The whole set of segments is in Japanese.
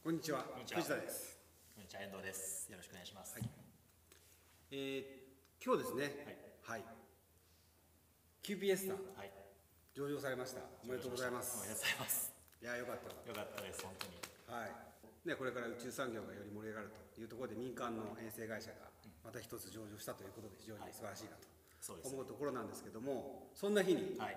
こんにちは。 こんにちは。 藤田です。 こんにちは、遠藤です。よろしくお願いします。 はい。今日ですね。はい。QPS さん、 はい。 上場されました。おめでとうございます。 おめでとうございます。 いや、よかった。 よかったです、本当に。 はい。ね、これから宇宙産業がより盛り上がるというところで、民間の衛星会社がまた一つ上場したということで、非常に素晴らしいなと思うところなんですけども、そんな日に、 はい。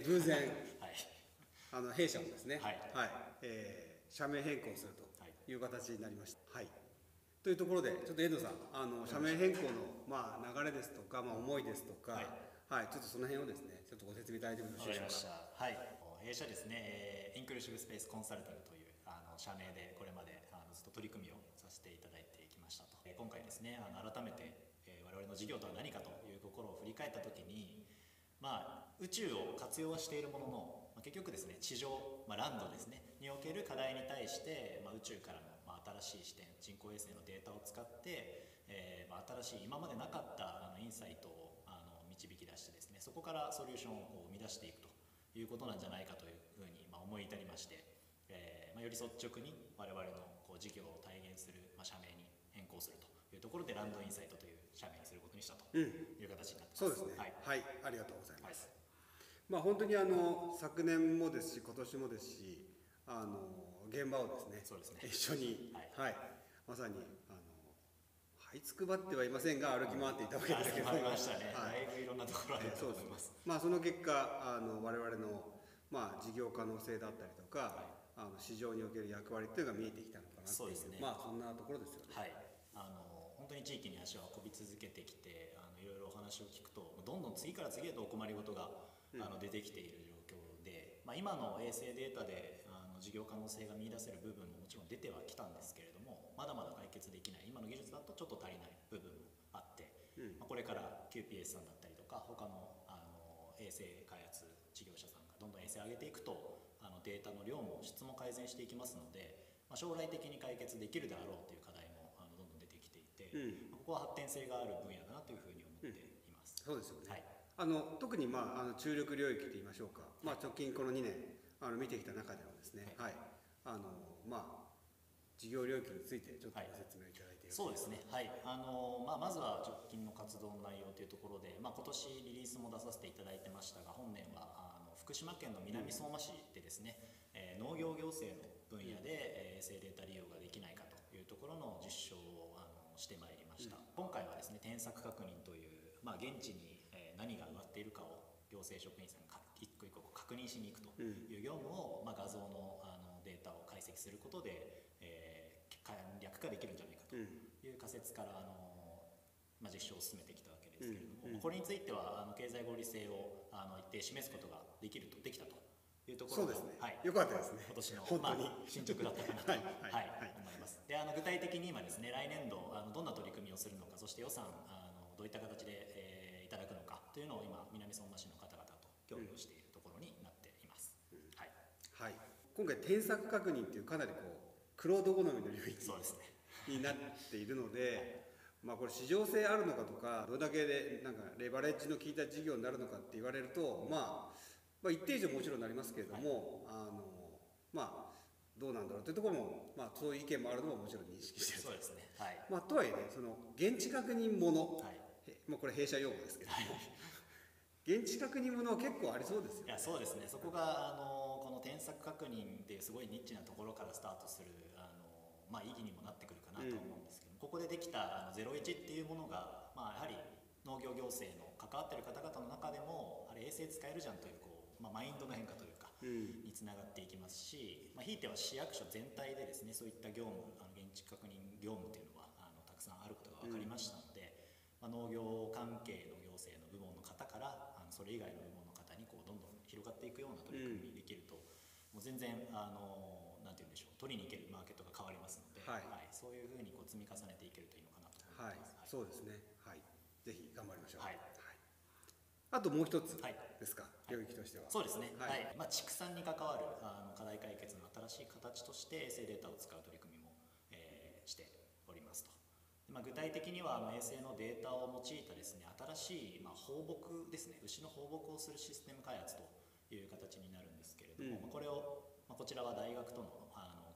偶然、 はい。 弊社もですね、 はい。 社名変更するという形になりました。はい。というところで、ちょっと遠藤さん、社名変更の、流れですとか、思いですとか、はい、ちょっとその辺をですね、ちょっとご説明いただいてもよろしいでしょうか。 わかりました。はい。弊社ですね、インクルーシブスペースコンサルティングという社名でこれまでずっと取り組みをさせていただいてきましたと。今回ですね、改めて我々の事業とは何かというところを振り返ったときに、宇宙を活用はしているものの、結局ですね、地上、ランドですねにおける課題に対して、宇宙からの新しい視点、人工衛星のデータを使って、新しい今までなかったインサイトを導き出してですね、そこからソリューションを生み出していくということなんじゃないかというふうに思い至りまして、より率直に我々の事業を体現する社名に変更するというところで、ランドインサイトという社名にすることにしたという形になってます。 そうですね。 はい、 はい、ありがとうございます。本当に昨年もですし、今年もですし、現場をですね、 そうですね、 一緒に、はい、まさに這いつくばってはいませんが歩き回っていたわけですけども、 ありましたね。だいぶいろんなところあると思います。 その結果、我々の事業可能性だったりとか、市場における役割っていうのが見えてきたのかなっていう、 そうですね。 そんなところですよね。 はい。本当に地域に足を運び続けてきて、いろいろお話を聞くと、どんどん次から次へとお困りごとが出てきている状況で、今の衛星データで事業可能性が見出せる部分ももちろん出てはきたんですけれども、まだまだ解決できない、今の技術だとちょっと足りない部分もあって、これから QPS さんだったりとか他の衛星開発事業者さんがどんどん衛星を上げていくと、データの量も質も改善していきますので、将来的に解決できるであろうという課題もどんどん出てきていて、ここは発展性がある分野だなというふうに思っています。 そうですよね。 はい。 特に注力領域といいましょうか、直近この2年見てきた中ではですね、はい、事業領域についてちょっとご説明いただいてよろしいですか。 そうですね。はい。まずは直近の活動の内容というところで、今年リリースも出させていただいてましたが、本年は福島県の南相馬市でですね、農業行政の分野で衛星データ利用ができないかというところの実証をしてまいりました。今回はですね、添削確認という、現地に何が植わっているかを行政職員さんが一個一個確認しに行くという業務を、画像のデータを解析することで、簡略化できるんじゃないかという仮説から実証を進めてきたわけですけれども、これについては経済合理性を一定示すことができたというところが、 そうですね。 はい、 よかったですね。 今年の本当に進捗だったかなと思います。で、具体的に今ですね、来年度どんな取り組みをするのか、そして予算どういった形で、いただくのかというのを今南相馬市の方々と協議をしているところになっています。はい。 はい。今回添削確認というかなりクロード好みの領域になっているので、これ市場性あるのかとか、どれだけでレバレッジの効いた事業になるのかって言われると、一定以上もちろんなりますけれども、どうなんだろうというところも、そういう意見もあるのももちろん認識している。 そうですね。はい。 とはいえね、その現地確認もの、これ弊社用語ですけども、現地確認ものは結構ありそうですよね。 いや、そうですね。そこがこの添削確認っていうすごいニッチなところからスタートする意義にもなってくるかなと思うんですけど、ここでできた01っていうものが、やはり農業行政の関わっている方々の中でもあれ衛星使えるじゃんというマインドの変化というかにつながっていきますし、ひいては市役所全体でですね、そういった業務現地確認業務というのはたくさんあることが分かりましたので、農業関係の行政の部門の方からそれ以外の部門の方にどんどん広がっていくような取り組みにできると、もう全然なんて言うんでしょう、取りに行けるマーケットが変わりますので、そういうふうに積み重ねていけるといいのかなと思います。 そうですね。はい。ぜひ頑張りましょう。 はい。 あともう一つですか、領域としては。 そうですね。はい。畜産に関わる課題解決の新しい形として衛星データを使う取り組みも、しておりますと。具体的には衛星のデータを用いたですね、新しい放牧ですね、牛の放牧をするシステム開発という形になるんですけれども、これをこちらは大学との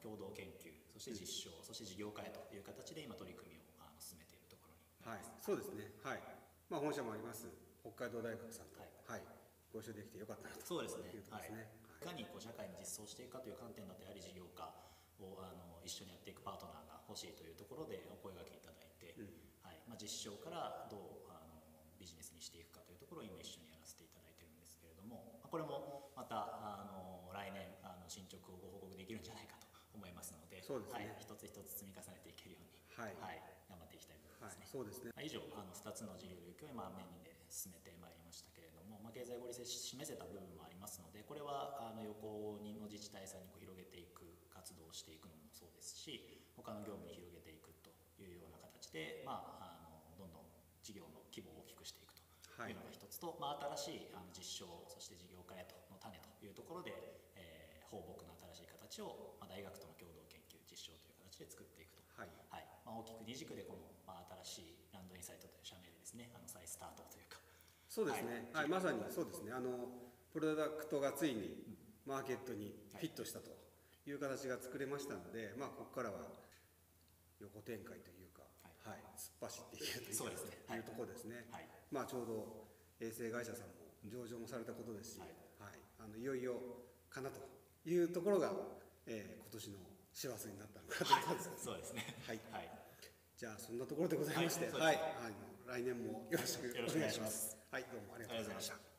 共同研究、そして実証、そして事業化へという形で今取り組みを進めているところになります。 そうですね。まあ本社もあります北海道大学さんと、 はいご一緒できてよかったなと。 そうですね。 いうところですね。 いかに社会に実装していくかという観点だと、やはり事業化を一緒にやっていくパートナーが欲しいというところでお声掛けいただいて、実証からどうビジネスにしていくかというところを今一緒にやらせていただいてるんですけれども、これもまた来年進捗をご報告できるんじゃないかと思いますので、 そうですね。 一つ一つ積み重ねていけるように、頑張っていきたいと思いますね。 そうですね。 以上2つの事業領域を今メインで進めてまいりましたけれども、経済合理性示せた部分もありますので、これは横の自治体さんに広げていく活動をしていくのもそうですし、他の業務に広げていくというような形で、どんどん事業の規模を大きくしていくというのが一つと、新しい実証、そして事業化へとの種というところで、放牧の新しい形を、大学との共同研究実証という形で作っていくと、大きく二軸でこの、新しいランドインサイトという社名でですね、再スタートというか。 そうですね。まさにそうですね。プロダクトがついにマーケットにフィットしたという形が作れましたので、ここからは横展開というか、突っ走っていけるというところですね。ちょうど衛星会社さんも上場もされたことですし、いよいよかなというところが、今年の師走になったのかなと思います。 そうですね。 じゃあそんなところでございまして、来年もよろしくお願いします。どうもありがとうございました。